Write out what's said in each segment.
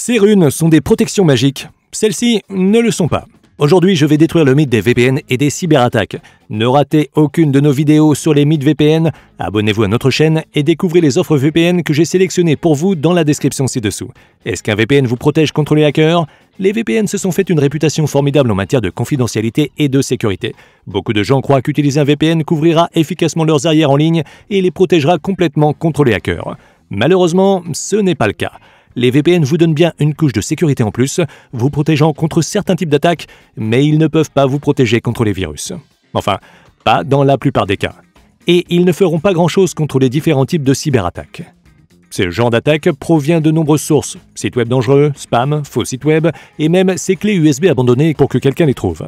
Ces runes sont des protections magiques. Celles-ci ne le sont pas. Aujourd'hui, je vais détruire le mythe des VPN et des cyberattaques. Ne ratez aucune de nos vidéos sur les mythes VPN, abonnez-vous à notre chaîne et découvrez les offres VPN que j'ai sélectionnées pour vous dans la description ci-dessous. Est-ce qu'un VPN vous protège contre les hackers? Les VPN se sont fait une réputation formidable en matière de confidentialité et de sécurité. Beaucoup de gens croient qu'utiliser un VPN couvrira efficacement leurs arrières en ligne et les protégera complètement contre les hackers. Malheureusement, ce n'est pas le cas. Les VPN vous donnent bien une couche de sécurité en plus, vous protégeant contre certains types d'attaques, mais ils ne peuvent pas vous protéger contre les virus. Enfin, pas dans la plupart des cas. Et ils ne feront pas grand-chose contre les différents types de cyberattaques. Ce genre d'attaque provient de nombreuses sources, sites web dangereux, spam, faux sites web, et même ces clés USB abandonnées pour que quelqu'un les trouve.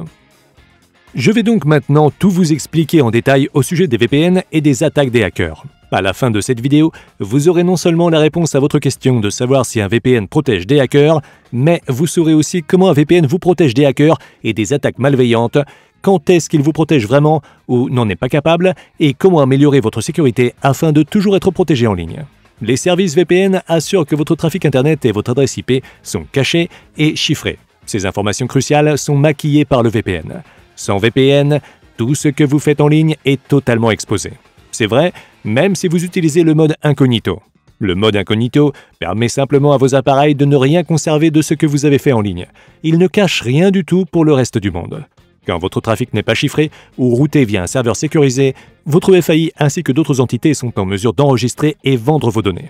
Je vais donc maintenant tout vous expliquer en détail au sujet des VPN et des attaques des hackers. À la fin de cette vidéo, vous aurez non seulement la réponse à votre question de savoir si un VPN protège des hackers, mais vous saurez aussi comment un VPN vous protège des hackers et des attaques malveillantes, quand est-ce qu'il vous protège vraiment ou n'en est pas capable, et comment améliorer votre sécurité afin de toujours être protégé en ligne. Les services VPN assurent que votre trafic Internet et votre adresse IP sont cachés et chiffrés. Ces informations cruciales sont maquillées par le VPN. Sans VPN, tout ce que vous faites en ligne est totalement exposé. C'est vrai, même si vous utilisez le mode incognito. Le mode incognito permet simplement à vos appareils de ne rien conserver de ce que vous avez fait en ligne. Il ne cache rien du tout pour le reste du monde. Quand votre trafic n'est pas chiffré ou routé via un serveur sécurisé, votre FAI ainsi que d'autres entités sont en mesure d'enregistrer et vendre vos données.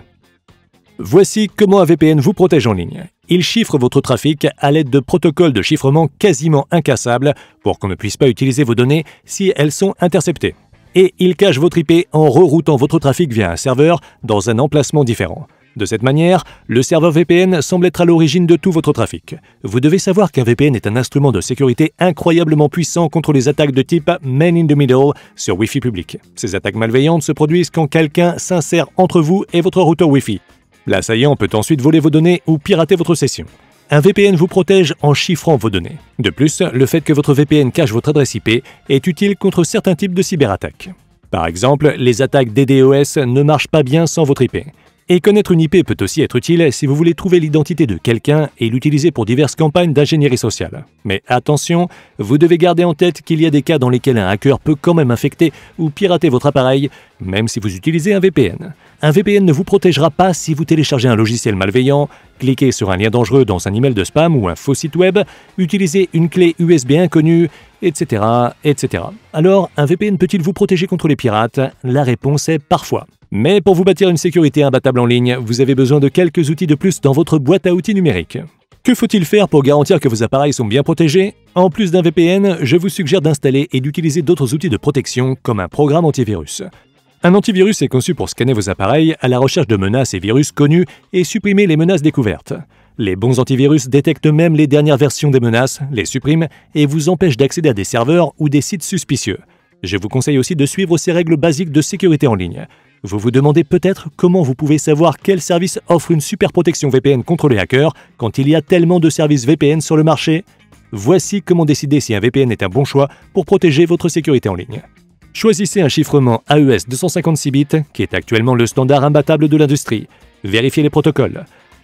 Voici comment un VPN vous protège en ligne. Il chiffre votre trafic à l'aide de protocoles de chiffrement quasiment incassables pour qu'on ne puisse pas utiliser vos données si elles sont interceptées. Et il cache votre IP en reroutant votre trafic via un serveur dans un emplacement différent. De cette manière, le serveur VPN semble être à l'origine de tout votre trafic. Vous devez savoir qu'un VPN est un instrument de sécurité incroyablement puissant contre les attaques de type Man in the Middle sur Wi-Fi public. Ces attaques malveillantes se produisent quand quelqu'un s'insère entre vous et votre routeur Wi-Fi. L'assaillant peut ensuite voler vos données ou pirater votre session. Un VPN vous protège en chiffrant vos données. De plus, le fait que votre VPN cache votre adresse IP est utile contre certains types de cyberattaques. Par exemple, les attaques DDoS ne marchent pas bien sans votre IP. Et connaître une IP peut aussi être utile si vous voulez trouver l'identité de quelqu'un et l'utiliser pour diverses campagnes d'ingénierie sociale. Mais attention, vous devez garder en tête qu'il y a des cas dans lesquels un hacker peut quand même infecter ou pirater votre appareil, même si vous utilisez un VPN. Un VPN ne vous protégera pas si vous téléchargez un logiciel malveillant, cliquez sur un lien dangereux dans un email de spam ou un faux site web, utilisez une clé USB inconnue, etc., etc. Alors, un VPN peut-il vous protéger contre les pirates? La réponse est parfois. Mais pour vous bâtir une sécurité imbattable en ligne, vous avez besoin de quelques outils de plus dans votre boîte à outils numérique. Que faut-il faire pour garantir que vos appareils sont bien protégés? En plus d'un VPN, je vous suggère d'installer et d'utiliser d'autres outils de protection comme un programme antivirus. Un antivirus est conçu pour scanner vos appareils à la recherche de menaces et virus connus et supprimer les menaces découvertes. Les bons antivirus détectent même les dernières versions des menaces, les suppriment et vous empêchent d'accéder à des serveurs ou des sites suspicieux. Je vous conseille aussi de suivre ces règles basiques de sécurité en ligne. Vous vous demandez peut-être comment vous pouvez savoir quel service offre une super protection VPN contre les hackers quand il y a tellement de services VPN sur le marché? Voici comment décider si un VPN est un bon choix pour protéger votre sécurité en ligne. Choisissez un chiffrement AES 256 bits, qui est actuellement le standard imbattable de l'industrie. Vérifiez les protocoles.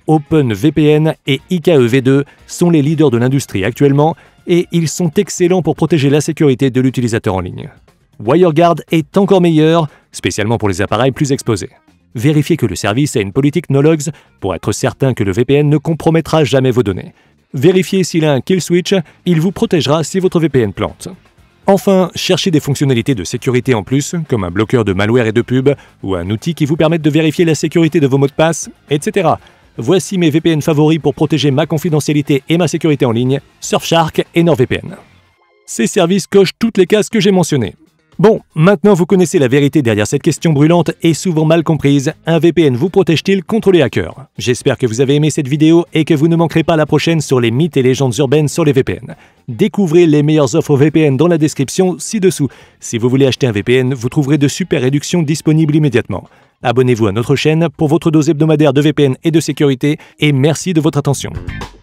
OpenVPN et IKEv2 sont les leaders de l'industrie actuellement et ils sont excellents pour protéger la sécurité de l'utilisateur en ligne. WireGuard est encore meilleur, spécialement pour les appareils plus exposés. Vérifiez que le service a une politique no logs pour être certain que le VPN ne compromettra jamais vos données. Vérifiez s'il a un kill switch, il vous protégera si votre VPN plante. Enfin, cherchez des fonctionnalités de sécurité en plus, comme un bloqueur de malware et de pub, ou un outil qui vous permette de vérifier la sécurité de vos mots de passe, etc. Voici mes VPN favoris pour protéger ma confidentialité et ma sécurité en ligne, Surfshark et NordVPN. Ces services cochent toutes les cases que j'ai mentionnées. Bon, maintenant vous connaissez la vérité derrière cette question brûlante et souvent mal comprise, un VPN vous protège-t-il contre les hackers? J'espère que vous avez aimé cette vidéo et que vous ne manquerez pas la prochaine sur les mythes et légendes urbaines sur les VPN. Découvrez les meilleures offres VPN dans la description ci-dessous. Si vous voulez acheter un VPN, vous trouverez de super réductions disponibles immédiatement. Abonnez-vous à notre chaîne pour votre dose hebdomadaire de VPN et de sécurité et merci de votre attention.